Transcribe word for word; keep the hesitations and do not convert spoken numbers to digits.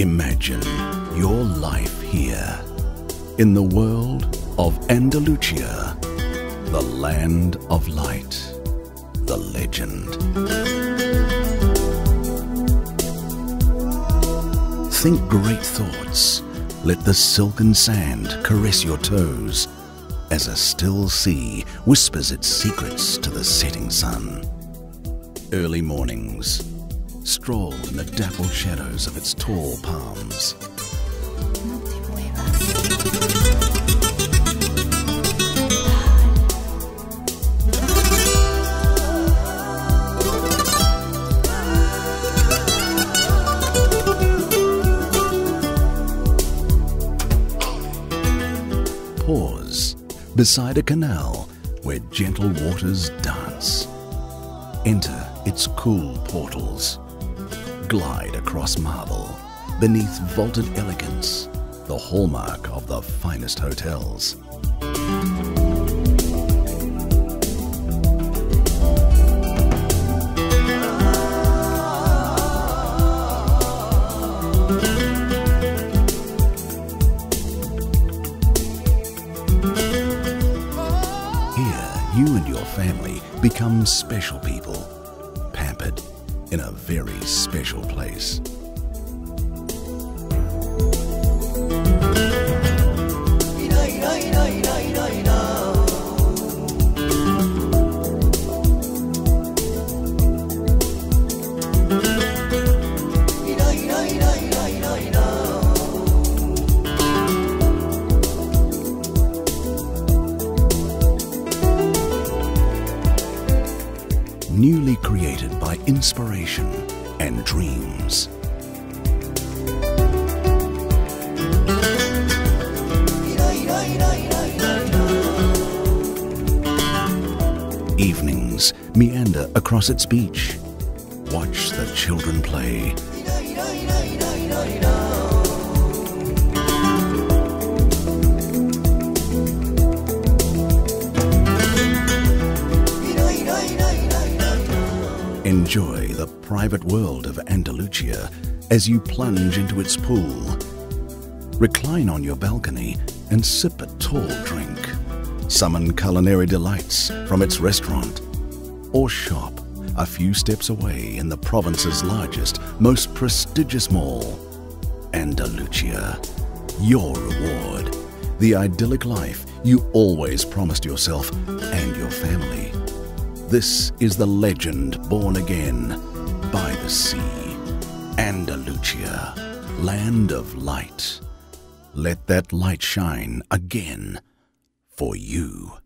Imagine your life here, in the world of Andalucia, the land of light, the legend. Think great thoughts. Let the silken sand caress your toes as a still sea whispers its secrets to the setting sun. Early mornings, stroll in the dappled shadows of its tall palms. Pause beside a canal where gentle waters dance. Enter its cool portals. Glide across marble, beneath vaulted elegance, the hallmark of the finest hotels. You and your family become special people, pampered in a very special place. Newly created by inspiration and dreams. Evenings meander across its beach. Watch the children play. Enjoy the private world of Andalucia as you plunge into its pool. Recline on your balcony and sip a tall drink. Summon culinary delights from its restaurant. Or shop a few steps away in the province's largest, most prestigious mall. Andalucia, your reward. The idyllic life you always promised yourself and your family. This is the legend born again by the sea. Andalucia, land of light. Let that light shine again for you.